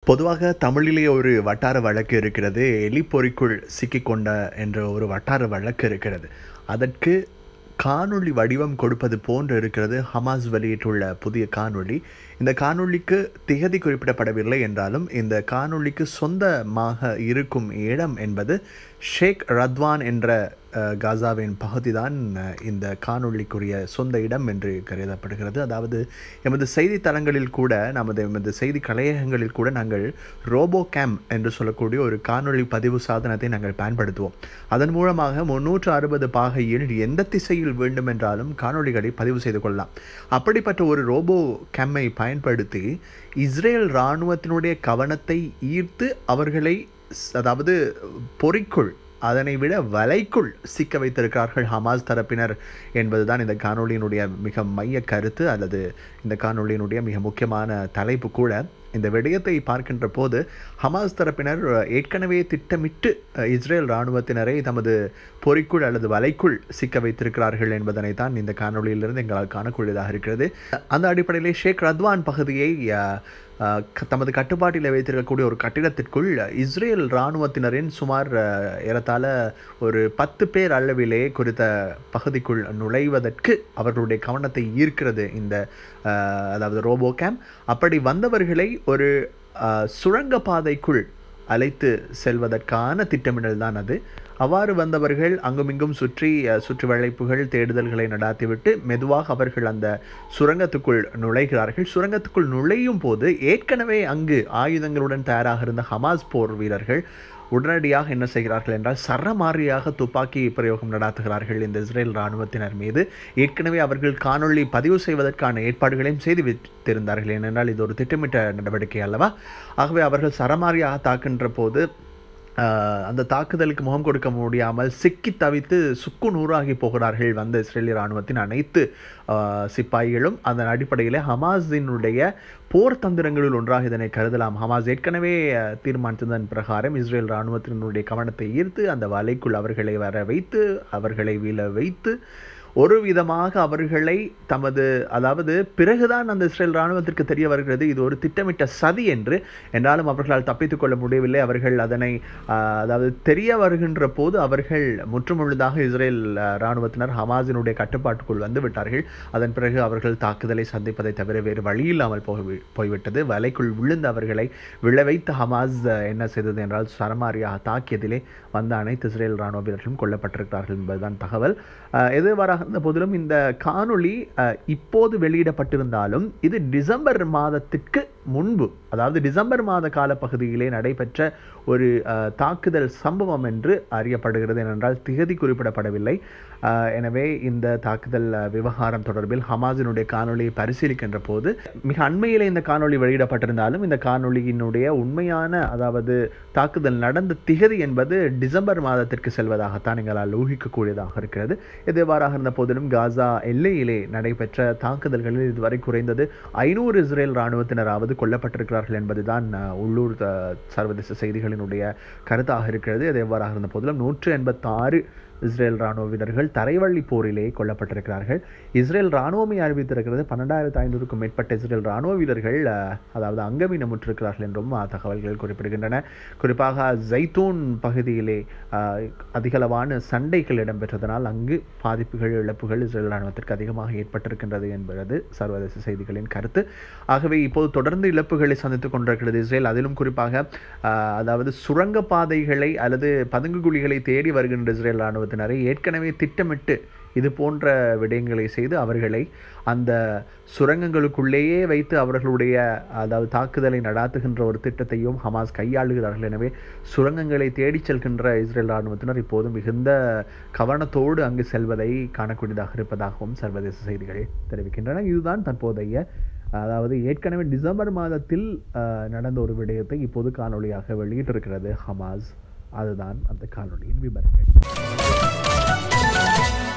பொதுவாக தமிழிலே ஒரு வட்டார வழக்கு இருக்கிறது. எலிப்பொறிக்குள் சிக்கிக்கொண்ட என்ற ஒரு வட்டார வழக்கு இருக்கிறது. அதற்கு காணொளி வடிவம் கொடுப்பது போன்று இருக்கிறது ஹமாஸ் வெளியிட்டுள்ள புதிய காணொளி. இந்த காணொளிக்கு திகதி குறிப்பிடப்படவில்லை என்றாலும் இந்த காணொளிக்கு சொந்தமாக இருக்கும் இடம் என்பது ஷேக் ரத்வான் என்ற காசாவின் பகுதிதான் இந்த காணொளிக்குரிய சொந்த இடம் என்று கருதப்படுகிறது. அதாவது எமது செய்தித்தளங்களில் கூட எமது செய்தி கலையகங்களில் கூட நாங்கள் ரோபோ கேம் என்று சொல்லக்கூடிய ஒரு காணொளி பதிவு சாதனத்தை நாங்கள் பயன்படுத்துவோம். அதன் மூலமாக 360 பாகையில் எந்த திசையில் வேண்டுமென்றாலும் காணொளிகளை பதிவு செய்து கொள்ளலாம். அப்படிப்பட்ட ஒரு ரோபோ கேம்மை பயன்படுத்தி இஸ்ரேல் இராணுவத்தினுடைய கவனத்தை ஈர்த்து அவர்களை அதாவது பொறிக்குள் அதனை விட வலைக்குள் சிக்க வைத்திருக்கிறார்கள் ஹமாஸ் தரப்பினர் என்பதுதான் இந்த காணொளியினுடைய மிக மைய கருத்து அல்லது இந்த காணொளியினுடைய மிக முக்கியமான தலைப்பு கூட. இந்த விடயத்தை பார்க்கின்ற போது ஹமாஸ் தரப்பினர் ஏற்கனவே திட்டமிட்டு இஸ்ரேல் இராணுவத்தினரை தமது பொறிக்குள் அல்லது வலைக்குள் சிக்க வைத்திருக்கிறார்கள் என்பதனை தான் இந்த காணொளியிலிருந்து எங்களால் காணக்கூடியதாக இருக்கிறது. அந்த அடிப்படையிலே ஷேக் ரத்வான் பகுதியை தமது கட்டுப்பாட்டில் வைத்திருக்கக்கூடிய ஒரு கட்டிடத்திற்குள் இஸ்ரேல் இராணுவத்தினரின் சுமார் ஏறத்தாழ ஒரு 10 பேர் அளவிலே குறித்த பகுதிக்குள் நுழைவதற்கு அவர்களுடைய கவனத்தை ஈர்க்கிறது இந்த அதாவது ரோபோ கேம். அப்படி வந்தவர்களை ஒரு சுரங்கப்பாதைக்குள் அழைத்து செல்வதற்கான திட்டமிடல் தான் அது. அவ்வாறு வந்தவர்கள் அங்குமிங்கும் சுற்றி வளைப்புகள் தேடுதல்களை நடாத்திவிட்டு மெதுவாக அவர்கள் அந்த சுரங்கத்துக்குள் நுழைகிறார்கள். சுரங்கத்துக்குள் நுழையும் போது ஏற்கனவே அங்கு ஆயுதங்களுடன் தயாராக இருந்த ஹமாஸ் போர் வீரர்கள் உடனடியாக என்ன செய்கிறார்கள் என்றால் சரமாரியாக துப்பாக்கி பிரயோகம் நடாத்துகிறார்கள் இந்த இஸ்ரேல் இராணுவத்தினர் மீது. ஏற்கனவே அவர்கள் காணொளி பதிவு செய்வதற்கான ஏற்பாடுகளையும் செய்து வைத்திருந்தார்கள். ஏனென்றால் இது ஒரு திட்டமிட்ட நடவடிக்கை அல்லவா. ஆகவே அவர்கள் சரமாரியாக தாக்குகின்ற போது அந்த தாக்குதலுக்கு முகம் கொடுக்க முடியாமல் சிக்கி தவித்து சுக்கு நூறாகி போகிறார்கள் வந்த இஸ்ரேலிய இராணுவத்தின் அனைத்து சிப்பாய்களும். அதன் அடிப்படையில் ஹமாஸினுடைய போர் தந்திரங்களில் ஒன்றாக இதனை கருதலாம். ஹமாஸ் ஏற்கனவே தீர்மானித்ததன் பிரகாரம் இஸ்ரேல் இராணுவத்தினுடைய கவனத்தை ஈர்த்து அந்த வலைக்குள் அவர்களை வர வைத்து அவர்களை வீழ வைத்து ஒரு விதமாக அவர்களை தமது அதாவது பிறகுதான் அந்த இஸ்ரேல் இராணுவத்திற்கு தெரிய வருகிறது இது ஒரு திட்டமிட்ட சதி என்று. என்றாலும் அவர்களால் தப்பித்துக் கொள்ள முடியவில்லை. அவர்கள் அதனை அதாவது தெரிய வருகின்ற போது அவர்கள் முற்றுமுழுதாக இஸ்ரேல் இராணுவத்தினர் ஹமாஸினுடைய கட்டுப்பாட்டுக்குள் வந்து விட்டார்கள். அதன் பிறகு அவர்கள் தாக்குதலை சந்திப்பதை தவிர வேறு வழி இல்லாமல் போய்விட்டது. வலைக்குள் விழுந்து அவர்களை விழ வைத்த ஹமாஸ் என்ன செய்தது என்றால் சரமாரியாக தாக்கியதிலே வந்த அனைத்து இஸ்ரேல் இராணுவ வீரர்களும் கொல்லப்பட்டிருக்கிறார்கள் என்பதுதான் தகவல். எதுவாறாக இருந்த போதிலும் இந்த காணொளி இப்போது வெளியிடப்பட்டிருந்தாலும் இது டிசம்பர் மாதத்திற்கு முன்பு அதாவது டிசம்பர் மாத காலப்பகுதியிலே நடைபெற்ற ஒரு தாக்குதல் சம்பவம் என்று அறியப்படுகிறது. ஏனென்றால் திகதி குறிப்பிடப்படவில்லை. எனவே இந்த தாக்குதல் விவகாரம் தொடர்பில் ஹமாஸினுடைய காணொலியை பரிசீலிக்கின்ற போது மிக அண்மையிலே இந்த காணொலி வெளியிடப்பட்டிருந்தாலும் இந்த காணொலியினுடைய உண்மையான அதாவது தாக்குதல் நடந்த திகதி என்பது டிசம்பர் மாதத்திற்கு செல்வதாகத்தான் எங்களால் ஊகிக்கக்கூடியதாக இருக்கிறது. எதுவாறாக இருந்த போதிலும் காசா எல்லையிலே நடைபெற்ற தாக்குதல்களில் இதுவரை குறைந்தது 500 இஸ்ரேல் இராணுவத்தினராவது கொல்லப்பட்டிருக்கிறார்கள் என்பதுதான் உள்ளூர் சர்வதேச செய்திகளினுடைய கருத்தாக இருக்கிறது. அது எவ்வாறாக இருந்த போதிலும் 186 இஸ்ரேல் இராணுவ வீரர்கள் தரைவழி போரிலே கொல்லப்பட்டிருக்கிறார்கள். இஸ்ரேல் இராணுவமே அறிவித்திருக்கிறது 12,500க்கும் மேற்பட்ட இஸ்ரேல் இராணுவ வீரர்கள் அதாவது அங்கவீனமுற்றிருக்கிறார்கள் என்றும் தகவல்கள் குறிப்பிடுகின்றன. குறிப்பாக ஜைத்தூன் பகுதியிலே அதிகளவான சண்டைகள் இடம்பெற்றதனால் அங்கு பாதிப்புகள் இழப்புகள் இஸ்ரேல் இராணுவத்திற்கு அதிகமாக ஏற்பட்டிருக்கின்றது என்பது சர்வதேச செய்திகளின் கருத்து. ஆகவே இப்போது தொடர்ந்து இழப்புகளை சந்தித்துக் கொண்டிருக்கிறது இஸ்ரேல். அதிலும் குறிப்பாக அதாவது சுரங்கப்பாதைகளை அல்லது பதுங்கு குழிகளை தேடி வருகின்ற இஸ்ரேல் இராணுவ ஏற்கனவே திட்டமிட்டு இது போன்ற விடயங்களை செய்து அவர்களை அந்த சுரங்கங்களுக்குள்ளேயே வைத்து அவர்களுடைய அதாவது தாக்குதலை நடாத்துகின்ற ஒரு திட்டத்தையும் ஹமாஸ் கையாளுகிறார்கள். எனவே சுரங்கங்களை தேடிச் செல்கின்ற இஸ்ரேல் இராணுவத்தினர் இப்போது மிகுந்த கவனத்தோடு அங்கு செல்வதை காணக்கூடியதாக இருப்பதாகவும் சர்வதேச செய்திகள் தெரிவிக்கின்றன. இதுதான் தற்போதைய அதாவது ஏற்கனவே டிசம்பர் மாதத்தில் நடந்த ஒரு விடயத்தை இப்போது காணொலியாக வெளியிட்டிருக்கிறது ஹமாஸ். அதுதான் அந்த காணொலியின் விவரங்கள்.